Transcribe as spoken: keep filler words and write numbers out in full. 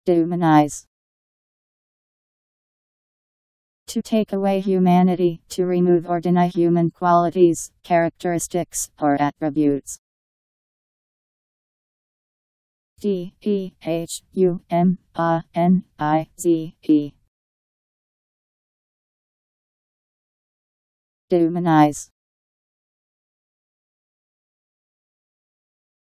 Dehumanize. To take away humanity, to remove or deny human qualities, characteristics, or attributes. D E H U M A N I Z E. Dehumanize.